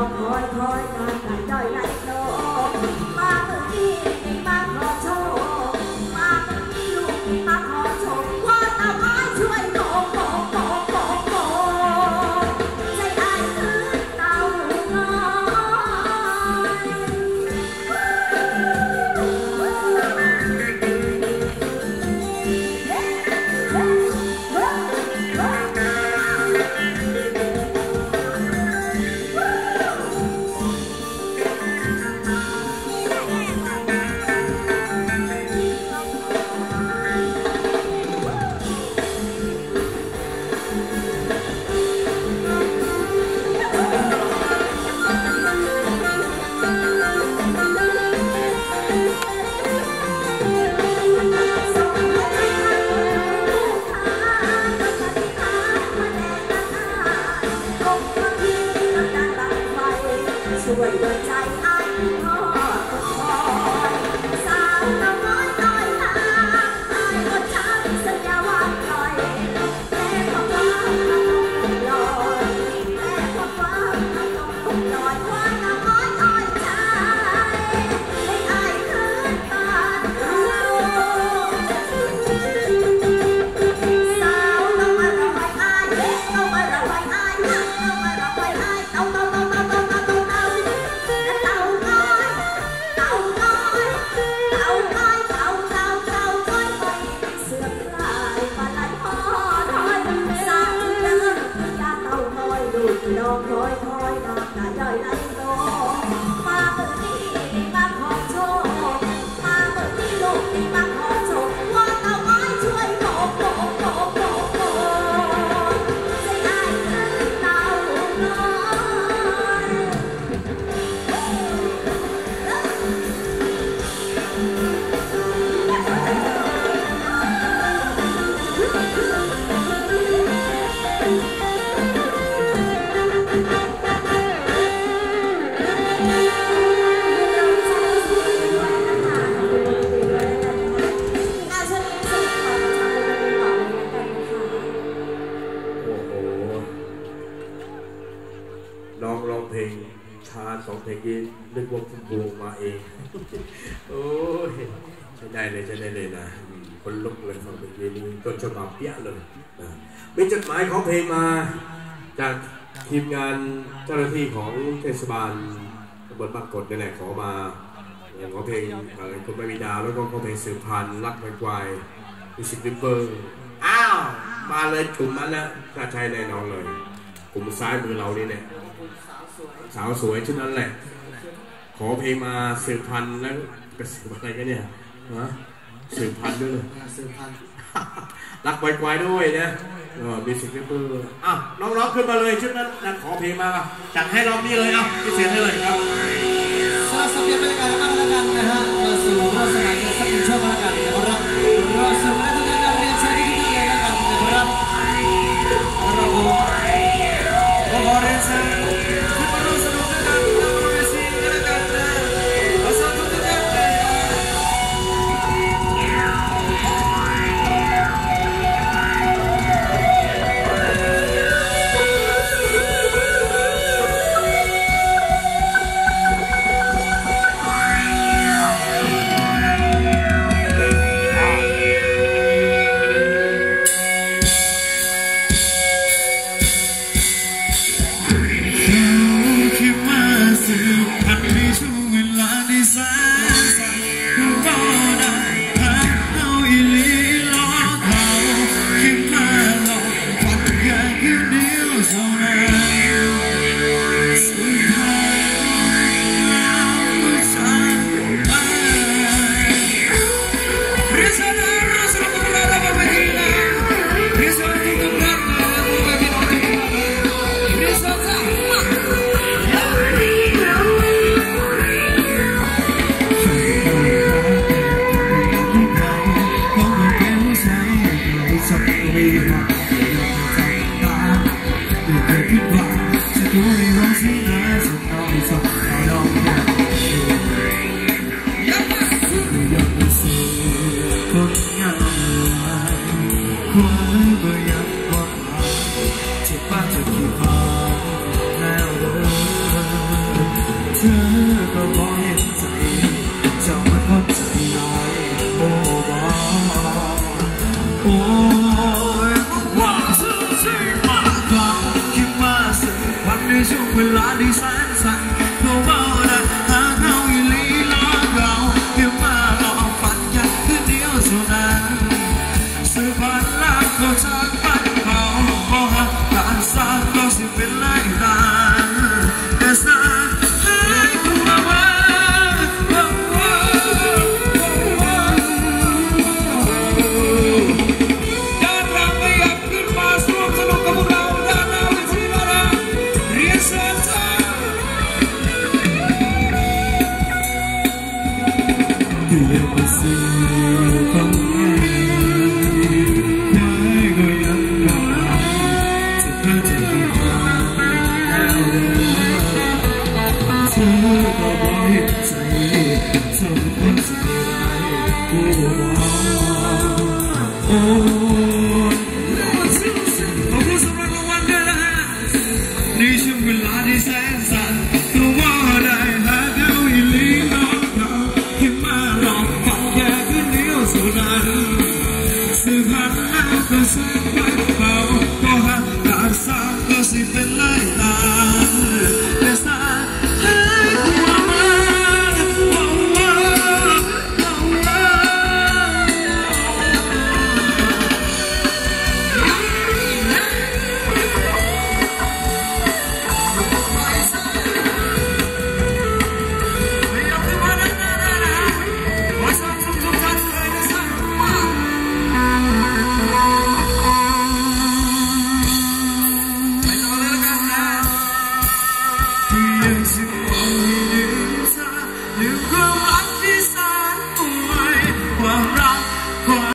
องคอยนอนกันย่อยไหลโตมาเมื่อนี้มาขอโชคมาเมื่อนี้ลูกมาขอโชคว่าตาไม้ช่วยโกใจได้คือเต่าน้ช่วยเดินใจไอ้พ่อคนคอยสาวน้อยต้อยตาไอ้ก็ช้ำสัญญาว่าปล่อยแม่ของฟ้าต้องลอยแม่ของฟ้าต้องลอยว่าน้อยต้อยใจให้ไอ้คืนบ้านเราสาวต้องมาระบายไอ้ต้องมาระบายไอ้ต้องมาระบายไอ้ต้องน้องคอยนอนกะย่อยไหลโตมาเมื่อนี้มาขอโชคมาเมื่อนี้ลูกมาขอโชคว่าเต่าไม้ช่วยโกใจได้คือเต่าน้อยร้องเพลงชา2 เพลงนี้นึกว่าคุณบูมาเองโอ้ยใช้ได้เลยนะคนลุกเลยฟังเพลงนี้ต้นฉบับเปี้ยเลยนะมีจดหมายของเพลงมาจากทีมงานเจ้าหน้าที่ของเทศบาลตำบลบางกดนี่แหละขอมาอย่างของเพลงคุณไม่มีดาวแล้วก็ของเพลงสืบพันธุ์รักไม้ควายมิวสิกริปเปอร์อ้าวมาเลยกลุ่มนั้นนะถ้าใช่แน่นอนเลยกลุ่มซ้ายมือเรานี่เนี่ยสาวสวยชุดนั้นแหละขอเพลงมาสืบพันธุ์แล้วกระสืออะไรกันเนี่ยฮะสืบพันธุ์ด้วยสืบพันธุ์รักไม้ควายด้วยนะมิวสิกริปเปอร์น้องๆขึ้นมาเลยชุดนั้นนะขอเพลงมาจัดให้รอบนี้เลยพิเศษให้เลยครับสำหรับสัปดาห์บรรยากาศมากแล้วกันนะฮะมาสู่โฆษณาในสักหนึ่งช่วงแล้วกันนะครับรอสู่และทุกท่านเรียนเชิญที่นี่เลยแล้วกันนะครับเราขอเรียนเชิญขึ้นมาร่วมสนุกด้วยกันบนเวทีกันแล้วกันนะขอสวัสดีทุกท่านเธอก็พอเห็นใจเจ้ามันก็ใจน้อยโอ้บ้าโอ้ยว่าซื่อสิมาฟังคิดว่าสักวันในช่วงเวลาที่แสนสั้นเขาเบาได้หาเขาอีลีล้อเราเพียงมาหลอกฝันอยากคืนเดียวเท่านั้นสื่อผ่านลักเขาจากบ้านเขาพอหักการสร้างก็สิเป็นไรตาแต่สร้างให้กูมาว่าด้านเราไม่อยากขึ้นมาสนุกสนุกกับพวกเราด้านเราเป็นที่มาแล้วเรียนเชิญเธอเดี๋ยวไปสิฟัง